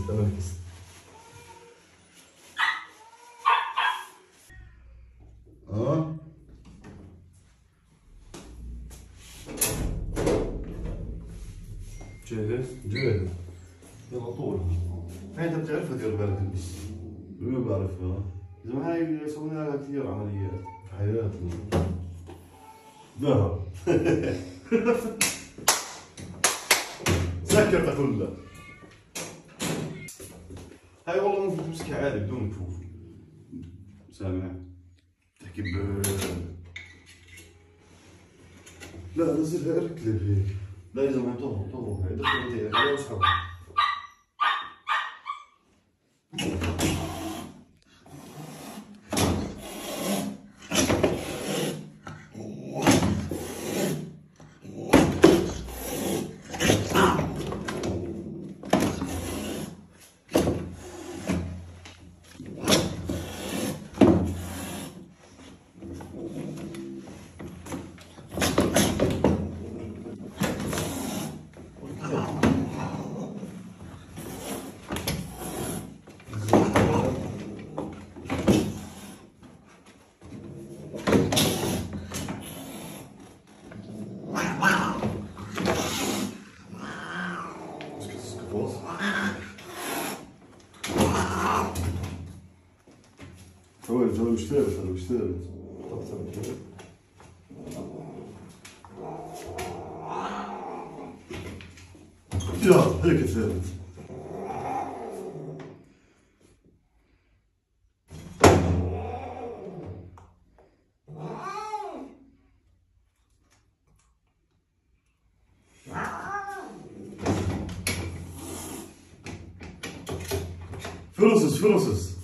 تمام كده. جاهز؟ جاهز. يلا طول. هاي انت بتعرفها دير بالك البس. ايه بعرفها. زين هاي يسوون لها كثير عمليات في حياتنا. ذهب. سكرتها كلها. هاي والله ممكن تمسكها عادي بدون كفوف. سامع؟ تحكي لا نزلها اركلب هيك. لا يا زلمه طهو هاي دخل ايديك خليها واسحبها. هو مش ثابت هذا مش ثابت. يلا هيك ثابت. فرصص